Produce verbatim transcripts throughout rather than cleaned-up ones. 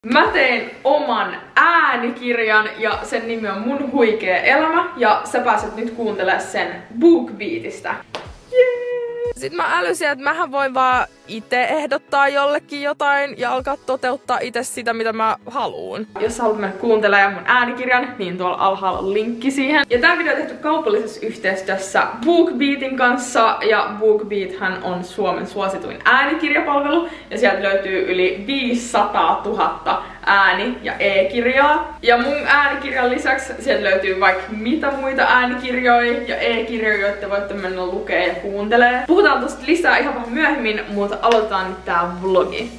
Mä tein oman äänikirjan ja sen nimi on Mun huikea elämä ja sä pääset nyt kuuntelemaan sen BookBeatista. Yeah! Sitten mä älysin, että mähän voin vaan itse ehdottaa jollekin jotain ja alkaa toteuttaa itse sitä, mitä mä haluun. Jos haluat mennä kuuntelemaan mun äänikirjan, niin tuolla alhaalla on linkki siihen. Ja tää video on tehty kaupallisessa yhteistyössä BookBeatin kanssa. Ja BookBeathän on Suomen suosituin äänikirjapalvelu. Ja sieltä löytyy yli viisisataatuhatta ääni- ja e-kirjaa. Ja mun äänikirjan lisäksi sieltä löytyy vaikka mitä muita äänikirjoja ja e-kirjoja, joita voitte mennä lukea ja kuuntelee. Puhutaan tosta lisää ihan vähän myöhemmin, mutta aloitetaan nyt tää vlogi.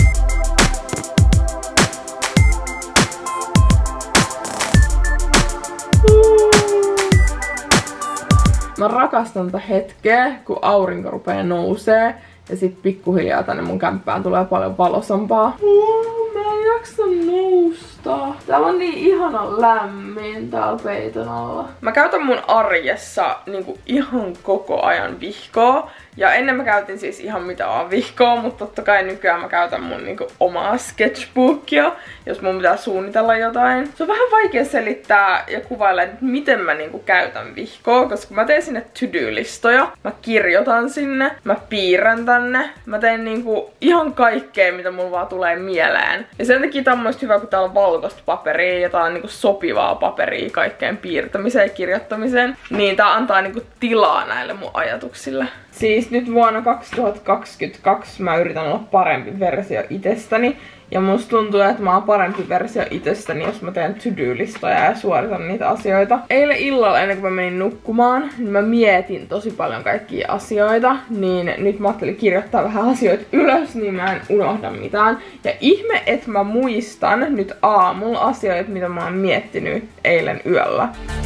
Mä rakastan tätä hetkeä, kun aurinko rupeaa nousee ja sit pikkuhiljaa tänne mun kämppään tulee paljon valosampaa. Oh, mä en jaksa nousta. Täällä on niin ihana lämmin täällä peiton alla. Mä käytän mun arjessa niinku ihan koko ajan vihkoa. Ja ennen mä käytin siis ihan mitä vaan vihkoa, mutta totta kai nykyään mä käytän mun niinku omaa sketchbookia, jos mun pitää suunnitella jotain. Se on vähän vaikea selittää ja kuvailla, että miten mä niinku käytän vihkoa, koska mä teen sinne to-do-listoja, mä kirjoitan sinne, mä piirrän tänne, mä teen niinku ihan kaikkea, mitä mulla vaan tulee mieleen. Ja sen takia tää on myös hyvä, kun täällä on valkoista paperia ja tää on niinku sopivaa paperia kaikkeen piirtämiseen ja kirjoittamiseen, niin tää antaa niinku tilaa näille mun ajatuksille. Siis nyt vuonna kaksituhattakaksikymmentäkaksi mä yritän olla parempi versio itsestäni. Ja musta tuntuu, että mä oon parempi versio itsestäni, jos mä teen to-do-listoja ja suoritan niitä asioita. Eilen illalla ennen kuin mä menin nukkumaan, niin mä mietin tosi paljon kaikkia asioita. Niin nyt mä ajattelin kirjoittaa vähän asioita ylös, niin mä en unohda mitään. Ja ihme, että mä muistan nyt aamulla asioita, mitä mä oon miettinyt eilen yöllä.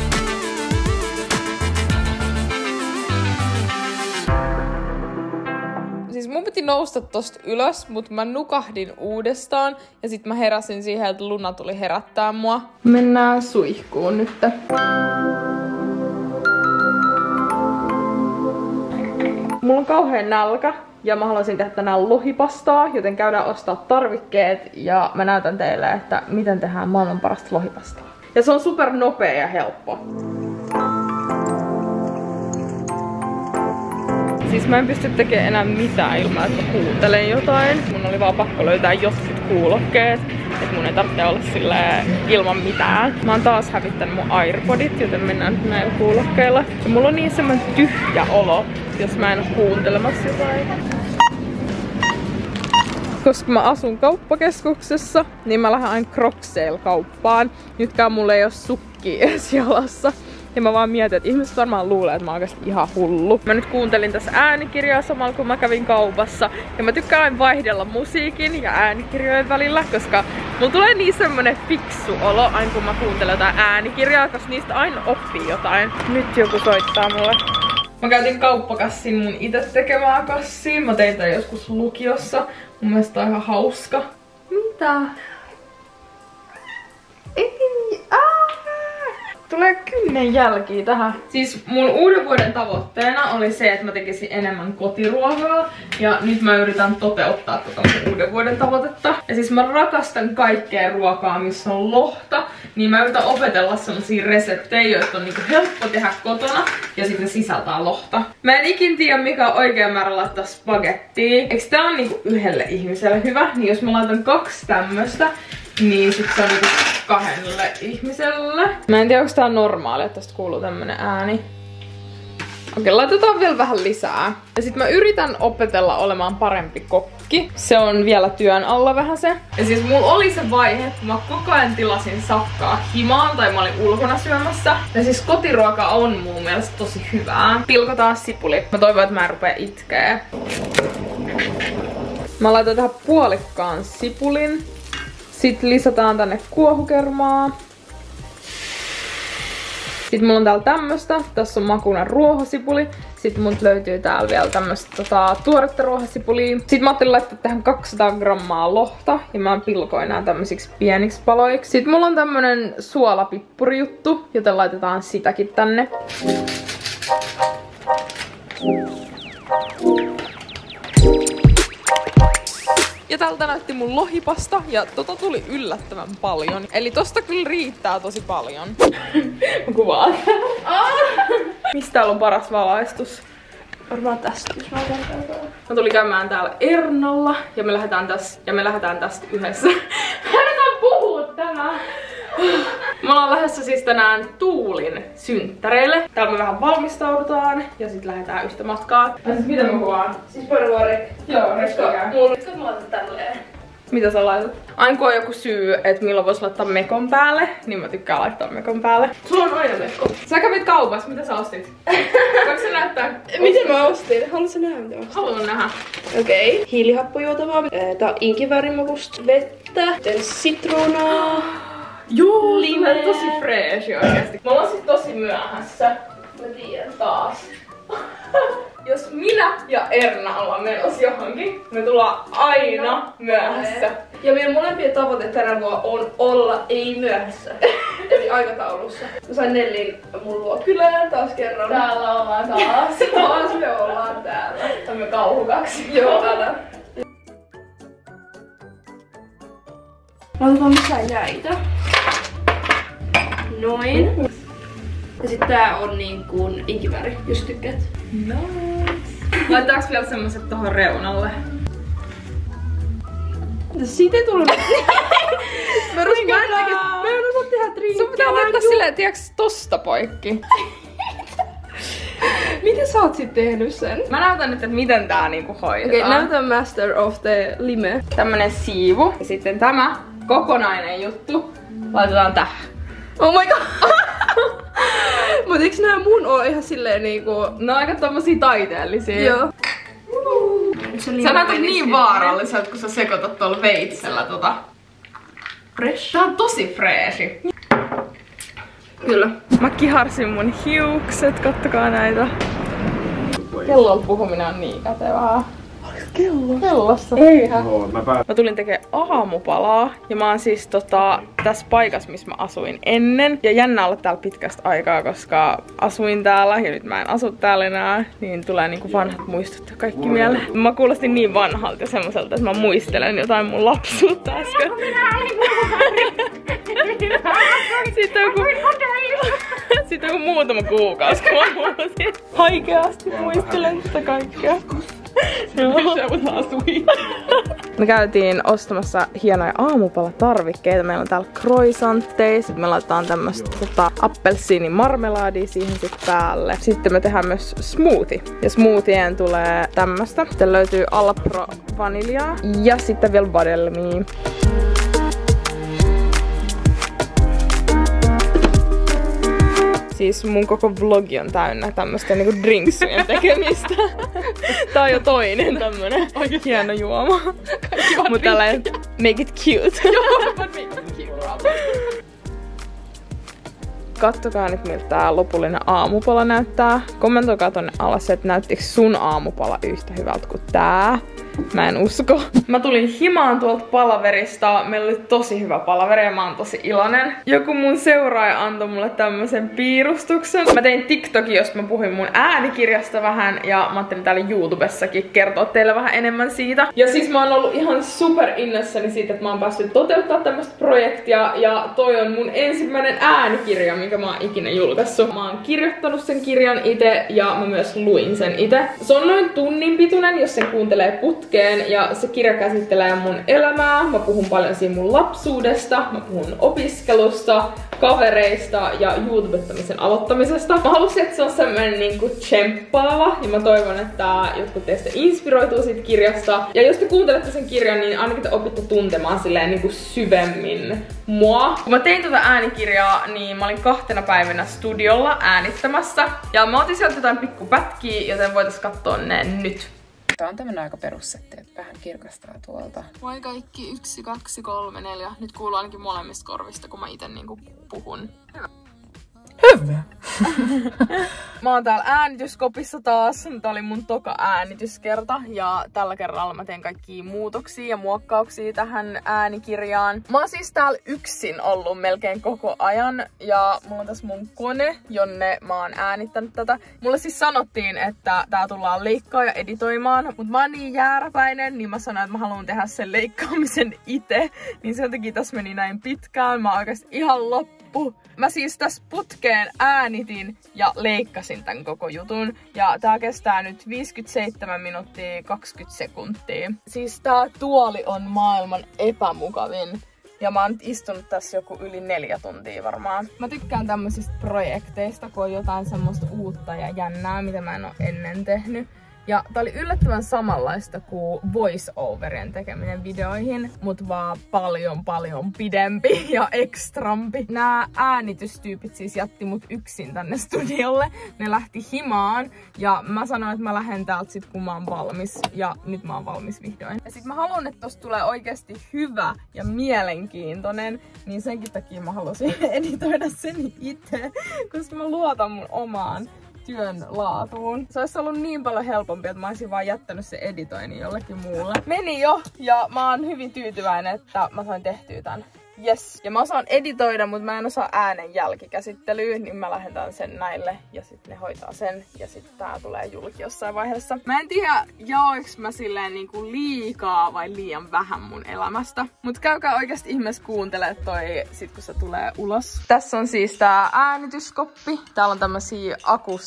Siis mun piti nousta tosta ylös, mutta mä nukahdin uudestaan ja sit mä heräsin siihen, että Luna tuli herättää mua. Mennään suihkuun nyt. Mulla on kauhean nälkä ja mä haluaisin tehdä tänään lohipastaa, joten käydään ostaa tarvikkeet ja mä näytän teille, että miten tehdään maailman parasta lohipastaa. Ja se on super nopea ja helppo. Siis mä en pysty tekemään enää mitään ilman, että mä kuuntelen jotain. Mun oli vaan pakko löytää jotkut kuulokkeet, että mun ei tarvitse olla silleen ilman mitään. Mä oon taas hävittänyt mun AirPodit, joten mennään nyt näillä kuulokkeilla. Ja mulla on niin semmonen tyhjä olo, jos mä en oo kuuntelemassa jotain. Koska mä asun kauppakeskuksessa, niin mä lähden aina Crocseilla kauppaan. Nytkään mulla ei oo sukkia edes jalassa. Ja mä vaan mietin, että ihmiset varmaan luulee, että mä oon oikeasti ihan hullu. Mä nyt kuuntelin tässä äänikirjaa samalla kun mä kävin kaupassa. Ja mä tykkään aina vaihdella musiikin ja äänikirjojen välillä, koska mulla tulee niin semmonen fiksu olo aina kun mä kuuntelen jotain äänikirjaa, koska niistä aina oppii jotain. Nyt joku soittaa mulle. Mä käytin kauppakassin mun itse tekemää kassiin. Mä tein tää joskus lukiossa. Mun mielestä on ihan hauska. Mitä? Ei, aah! Tulee kymmenen jälkiä tähän. Siis mun uuden vuoden tavoitteena oli se, että mä tekisin enemmän kotiruokaa. Ja nyt mä yritän toteuttaa tota mun uuden vuoden tavoitetta. Ja siis mä rakastan kaikkea ruokaa, missä on lohta. Niin mä yritän opetella sellaisia reseptejä, joita on niinku helppo tehdä kotona. Ja sitten sisältää lohta. Mä en ikin tiedä, mikä on oikea määrä laittaa spagettia. Eiks tää on niinku yhdelle ihmiselle hyvä? Niin jos mä laitan kaksi tämmöstä, niin sit se on niinku kahdelle ihmiselle. Mä en tiedä, onko tää normaalia, että tästä kuuluu tämmönen ääni. Okei, laitetaan vielä vähän lisää. Ja sit mä yritän opetella olemaan parempi kokki. Se on vielä työn alla vähän se. Ja siis mulla oli se vaihe, että mä koko ajan tilasin safkaa himaan tai mä olin ulkona syömässä. Ja siis kotiruoka on mun mielestä tosi hyvää. Pilkotaan sipuli. Mä toivon, että mä en rupea itkeä. Mä laitan tähän puolikkaan sipulin. Sitten lisätään tänne kuohukermaa. Sitten mulla on täällä tämmöstä. Tässä on makuinen ruohosipuli. Sitten mut löytyy täällä vielä tämmöstä tota, tuoretta ruohosipulia. Sitten mä ajattelin laittaa tähän kaksisataa grammaa lohta. Ja mä pilkoin nää tämmöisiksi pieniksi paloiksi. Sitten mulla on tämmönen suolapippurijuttu, joten laitetaan sitäkin tänne. Ja tältä näytti mun lohipasta ja tota tuli yllättävän paljon. Eli tosta kyllä riittää tosi paljon. Mä kuvaan. Mistä täällä on paras valaistus? Varmaan tästä, jos mä otan täältä. Mä tulin käymään täällä Ernalla ja me lähdetään tästä, ja me lähdetään tästä yhdessä. Mä en puhua tänään. Me ollaan lähdössä siis tänään Tuulin synttäreille. Täällä me vähän valmistaudutaan ja sit lähdetään yhtä matkaa. Ja sit mitä mä kuvaan? Siis paruari. Joo, reskoja. Mulla on mä laitan tälleen. Mitä sä laitat? Aina kun on joku syy, että milloin vois laittaa mekon päälle, niin mä tykkään laittaa mekon päälle. Sulla on aina mekko. Sä kävit kaupassa, mitä sä ostit? Voinko sä näyttää? Miten mä ostin? Haluatko nähdä mitä mä ostin? Haluan nähdä. Okei. Okay. Hiilihappojuotavaa. Tää on inkiväärimakusta vettä. Sitten sitruunaa. Joo, Lime. tulee tosi fresh oikeesti. Me ollaan sit tosi myöhässä. Mä tiedän. Taas. Jos minä ja Erna ollaan menossa johonkin, me tullaan aina myöhässä. Ja meidän molempien tavoite tänä vuonna on olla ei myöhässä. Eli aikataulussa. Mä sain Nellin mun luo kylään taas kerran. Täällä ollaan taas. Taas me ollaan täällä. Tämmönen kauhukaksi. Joo, älä. Laitetaan lisää jäitä. Noin. Ja sit tää on niin kuin inkivääri, jos tykkäät. Nice. Laitetaanko vielä semmoset tohon reunalle? Siitä ei tullut. Mä rusin mä en oikeesti. Mä en osaa tehdä trinkkiä. Sun pitää laittaa silleen, tiiäks, tosta poikki. Miten sä oot sit tehnyt sen? Mä näytän nyt, että miten tää niinku hoidetaan. Okei, okay, näytä Master of the Lime. Tämmönen siivu. Ja sitten tämä kokonainen juttu laitetaan tähän. Oh my god! Mut eiks nää mun oo ihan silleen niinku... Ne on aika tommosia taiteellisia. Joo. Sä näytät niin vaaralliselta, kun sä sekoitat tuolla veitsellä tota. Fresh. Tää on tosi freeshi. Kyllä. Mä kiharsin mun hiukset, kattokaa näitä. Kellolla puhuminen on niin kätevää. Kello? Kellossa. Eihän. No, mä, päät... mä tulin tekemään aamupalaa ja mä oon siis tota, tässä paikassa, missä mä asuin ennen. Ja jännä olla täällä pitkästä aikaa, koska asuin täällä ja nyt mä en asu täällä enää. Niin tulee niinku vanhat muistot ja kaikki mieleen. Mä kuulostin niin vanhalta ja semmoiselta, että mä muistelen jotain mun lapsuutta äsken. Sitten joku... Sitten joku muutama kuukausi, kun mä muutin. Haikeasti muistelen sitä kaikkea. Me käytiin ostamassa hienoja aamupalatarvikkeita. Meillä on täällä croissantteja. Sitten me laitetaan tämmöstä tota, appelsiinin marmelaadia siihen sit päälle. Sitten me tehdään myös smoothie. Ja smoothien tulee tämmöstä. Sitten löytyy Alpro vaniljaa. Ja sitten vielä vadelmia. Siis mun koko vlogi on täynnä tämmöstä niinku drinksujen tekemistä. Tää on jo toinen tämmönen hieno juoma. Mut tällainen make it cute. Joo, but make it cute. Kattokaa nyt miltä tää lopullinen aamupala näyttää. Kommentoikaa tonne alas, että näyttikö sun aamupala yhtä hyvältä kuin tää. Mä en usko. Mä tulin himaan tuolta palaverista. Meillä oli tosi hyvä palaveri ja mä oon tosi iloinen. Joku mun seuraaja antoi mulle tämmösen piirustuksen. Mä tein TikTokin, josta mä puhuin mun äänikirjasta vähän. Ja mä ajattelin täällä YouTubessakin kertoa teille vähän enemmän siitä. Ja siis mä oon ollut ihan super innoissani siitä, että mä oon päässyt toteuttaa tämmöstä projektia. Ja toi on mun ensimmäinen äänikirja, minkä mä oon ikinä julkaissut. Mä oon kirjoittanut sen kirjan ite ja mä myös luin sen ite. Se on noin tunnin pituinen, jos sen kuuntelee putkeen. Ja se kirja käsittelee mun elämää. Mä puhun paljon siinä mun lapsuudesta. Mä puhun opiskelusta, kavereista ja YouTubettamisen aloittamisesta. Mä halusin, että se on semmonen niinku tsemppaava. Ja mä toivon, että jotkut teistä inspiroituu siitä kirjasta. Ja jos te kuuntelette sen kirjan, niin ainakin te opitte tuntemaan silleen niinku syvemmin mua. Kun mä tein tätä äänikirjaa, niin mä olin kahtena päivänä studiolla äänittämässä. Ja mä otin sieltä jotain pikkupätkiä, joten voitais katsoa ne nyt. Tää on tämmönen aika perussetti, että vähän kirkastaa tuolta. Moi kaikki, yksi, kaksi, kolme, neljä. Nyt kuuluu ainakin molemmista korvista, kun mä ite niinku puhun. Hyvä. Hyvä. Mä oon täällä äänityskopissa taas. Tää oli mun toka äänityskerta ja tällä kerralla mä teen kaikkia muutoksia ja muokkauksia tähän äänikirjaan. Mä oon siis täällä yksin ollut melkein koko ajan ja mulla on tässä mun kone, jonne mä oon äänittänyt tätä. Mulle siis sanottiin, että tää tullaan leikkaa ja editoimaan, mutta mä oon niin jääräpäinen, niin mä sanoin, että mä haluan tehdä sen leikkaamisen itse. Niin sen takia tässä meni näin pitkään. Mä oon oikeesti ihan loppu. Mä siis tässä putkeen äänitin ja leikkasin tän koko jutun. Ja tää kestää nyt viisikymmentäseitsemän minuuttia kaksikymmentä sekuntia. Siis tää tuoli on maailman epämukavin. Ja mä oon nyt istunut tässä joku yli neljä tuntia varmaan. Mä tykkään tämmöisistä projekteista, kun on jotain semmoista uutta ja jännää, mitä mä en oo ennen tehnyt. Ja tää oli yllättävän samanlaista kuin voice-overien tekeminen videoihin, mut vaan paljon paljon pidempi ja ekstrampi. Nää äänitystyypit siis jätti mut yksin tänne studiolle. Ne lähti himaan ja mä sanoin, että mä lähden täältä sit kun mä oon valmis. Ja nyt mä oon valmis vihdoin. Ja sit mä haluan, että tosta tulee oikeasti hyvä ja mielenkiintoinen. Niin senkin takia mä halusin editoida sen itse, koska mä luotan mun omaan työn laatuun. Se olisi ollut niin paljon helpompi, että mä olisin vaan jättänyt se editoinnin jollekin muulle. Meni jo ja mä oon hyvin tyytyväinen, että mä sain tehtyä tän. Yes. Ja mä osaan editoida, mutta mä en osaa äänen jälkikäsittelyä, niin mä lähetän sen näille ja sitten ne hoitaa sen ja sitten tää tulee julki jossain vaiheessa. Mä en tiedä, jaoiks mä silleen niinku liikaa vai liian vähän mun elämästä. Mut käykää oikeasti ihmeessä kuuntele toi sit kun se tulee ulos. Tässä on siis tää äänityskoppi. Täällä on tämmösiä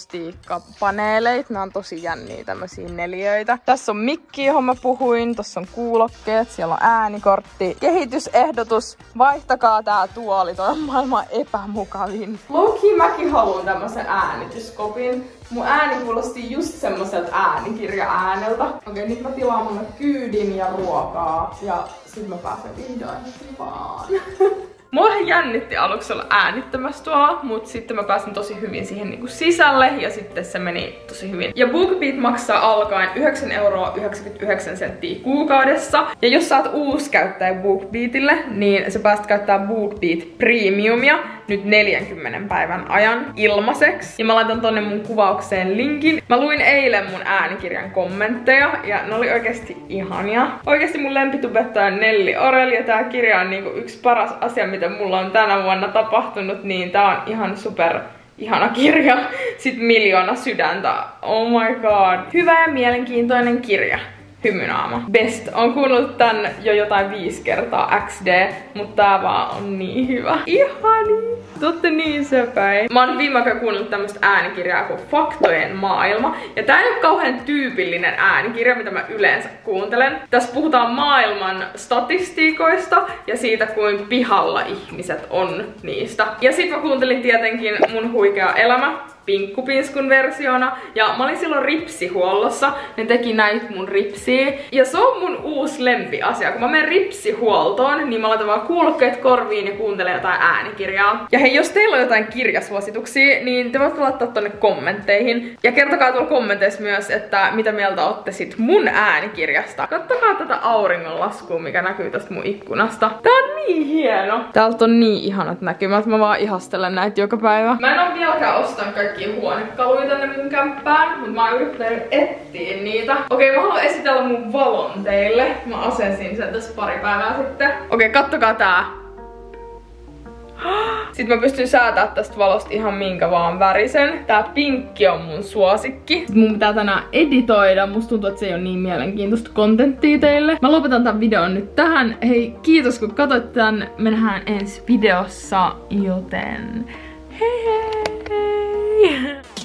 akustiikkapaneeleita. Nää on tosi jänniä tämmösiä neliöitä. Tässä on mikki, johon mä puhuin. Tossa on kuulokkeet. Siellä on äänikortti. Kehitysehdotus. Vaihtakaa tää tuoli, toi on maailman epämukavin. Loki mäkin haluan tämmösen äänityskopin. Mun ääni kuulosti just semmoiselta äänikirja-ääneltä. Okei, nyt mä tilaan mulle kyydin ja ruokaa. Ja sit mä pääsen vihdoin vaan. Mua jännitti aluksi olla äänittämässä tuolla, mutta sitten mä pääsin tosi hyvin siihen niinku sisälle ja sitten se meni tosi hyvin. Ja BookBeat maksaa alkaen yhdeksän euroa yhdeksänkymmentäyhdeksän senttiä kuukaudessa. Ja jos sä oot uusi käyttäjä BookBeatille, niin sä pääset käyttää BookBeat Premiumia nyt neljänkymmenen päivän ajan ilmaiseksi. Ja mä laitan tonne mun kuvaukseen linkin. Mä luin eilen mun äänikirjan kommentteja ja ne oli oikeesti ihania. Oikeesti mun lempitubettaja on Nelli Orell ja tää kirja on niinku yksi paras asia, mitä mulla on tänä vuonna tapahtunut, niin tää on ihan super ihana kirja. Sitten miljoona sydäntä. Oh my god. Hyvä ja mielenkiintoinen kirja. Hymynaama. Best. On kuunnellut tän jo jotain viisi kertaa X D, mutta tää vaan on niin hyvä. Ihani! Totte niin söpäin. Mä oon viime aikoina kuunnellut tämmöstä äänikirjaa kuin Faktojen maailma. Ja tää ei ole kauhean tyypillinen äänikirja, mitä mä yleensä kuuntelen. Tässä puhutaan maailman statistiikoista ja siitä, kuinka pihalla ihmiset on niistä. Ja sit mä kuuntelin tietenkin Mun huikea elämä Pinkkupiinskun versiona. Ja mä olin silloin ripsihuollossa. Ne teki näitä mun ripsiä. Ja se on mun uusi lempiasia. Kun mä menen ripsihuoltoon, niin mä laitan vaan kuulokkeet korviin ja kuuntelen jotain äänikirjaa. Ja hei, jos teillä on jotain kirjasuosituksia, niin te voitte laittaa tonne kommentteihin. Ja kertokaa tuolla kommenteissa myös, että mitä mieltä ootte sit mun äänikirjasta. Kattokaa tätä auringonlaskua, mikä näkyy tästä mun ikkunasta. Tää on niin hieno. Täältä on niin ihanat näkymät. Mä vaan ihastelen näitä joka päivä. Mä en oo vieläkään ostanut kaikkia huonekaluja tänne mun kämppään, mutta mä oon yrittänyt etsiä niitä. Okei, mä haluan esitellä mun valon teille. Mä asensin sen tässä pari päivää sitten. Okei, kattokaa tää. Sitten mä pystyn säätämään tästä valosta ihan minkä vaan värisen. Tää pinkki on mun suosikki. Sitten mun pitää tänään editoida. Musta tuntuu, että se ei ole niin mielenkiintoista kontenttia teille. Mä lopetan tämän videon nyt tähän. Hei, kiitos kun katsoit tän. Me nähdään ensi videossa, joten hei hei!